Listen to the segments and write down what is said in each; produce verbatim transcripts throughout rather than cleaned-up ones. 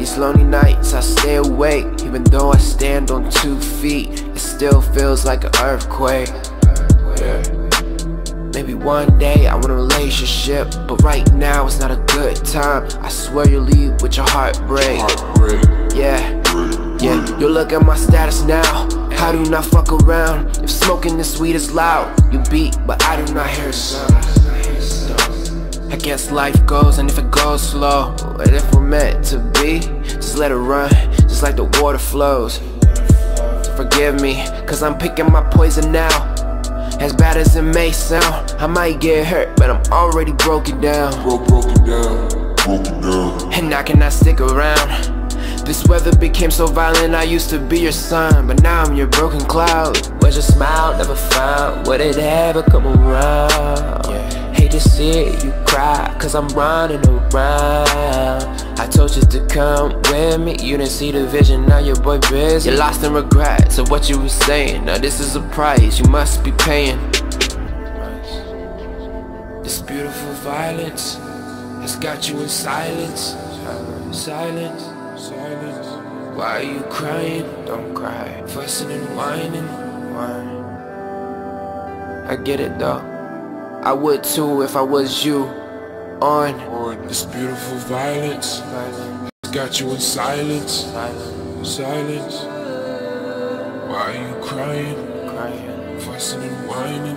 these lonely nights I stay awake. Even though I stand on two feet, it still feels like an earthquake. Yeah. Maybe one day I want a relationship, but right now it's not a good time. I swear you'll leave with your heart break. Yeah, yeah, you look at my status now. I do not fuck around. If smoking this weed is loud, you beat, but I do not hear a sound. I guess life goes, and if it goes slow, what if we're meant to be? Just let it run, just like the water flows. Forgive me, cause I'm picking my poison now. As bad as it may sound, I might get hurt, but I'm already broken down. Bro, broken down, broken down. And I cannot stick around. This weather became so violent, I used to be your sun, but now I'm your broken cloud. Where's your smile, never found? Would it ever come around? Yeah. Hate to see it, you cry, cause I'm running around. I told you to come with me, you didn't see the vision, now your boy busy. You're lost in regrets of what you were saying. Now this is a price you must be paying. This beautiful violence has got you in silence. Silence, silence. Why are you crying? Don't cry. Fussing and whining. Why? I get it though. I would too if I was you. On, on this beautiful violence, violence. It's got you in silence, silence, silence. Why are you crying, crying, fussing and whining,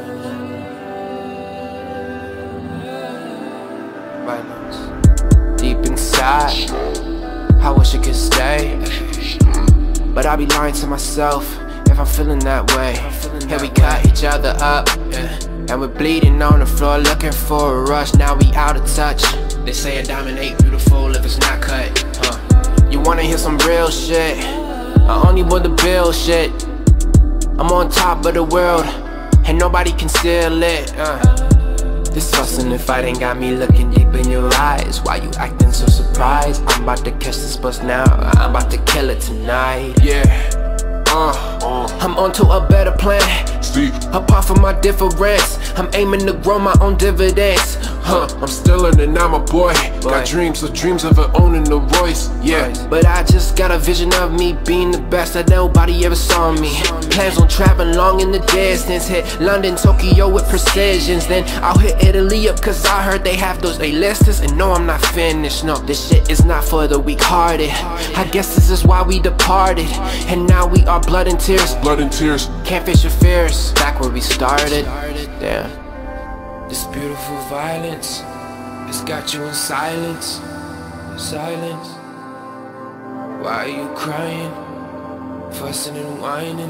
violence? Deep inside, I wish it could stay, but I be lying to myself if I'm feeling that way. And we cut each other up, yeah. And we're bleeding on the floor looking for a rush. Now we out of touch. They say a diamond ain't beautiful if it's not cut, huh? You wanna hear some real shit? I only want the bill shit. I'm on top of the world, and nobody can steal it, uh. This fussing and fighting got me looking deep in your eyes. Why you acting so surprised? I'm about to catch this bus now, I'm about to kill it tonight. Yeah, uh, uh. I'm onto a better plan. See, apart from my difference, I'm aiming to grow my own dividends. Huh, I'm still learning, now my boy. Got dreams, the dreams of it owning the voice. Yeah, but I just got a vision of me being the best that nobody ever saw me. Plans on traveling long in the distance. Hit London, Tokyo with precisions. Then I'll hit Italy up, cause I heard they have those A-listers. And no, I'm not finished, no, this shit is not for the weak-hearted. I guess this is why we departed, and now we are blood and tears. Blood and tears. Can't face your fears, back where we started. Damn. This beautiful violence has got you in silence. Silence. Why are you crying? Fussing and whining.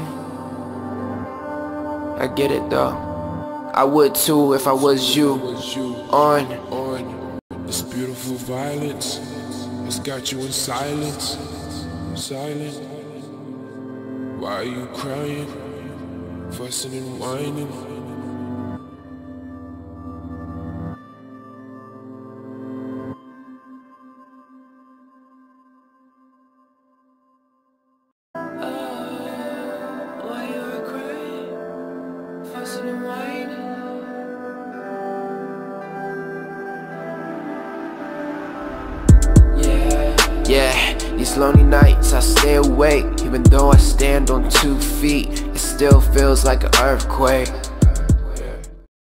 I get it though. I would too if I was you. On, on. This beautiful violence has got you in silence. Silence. Why are you crying? Fussing and whining. Yeah, these lonely nights I stay awake. Even though I stand on two feet, it still feels like an earthquake.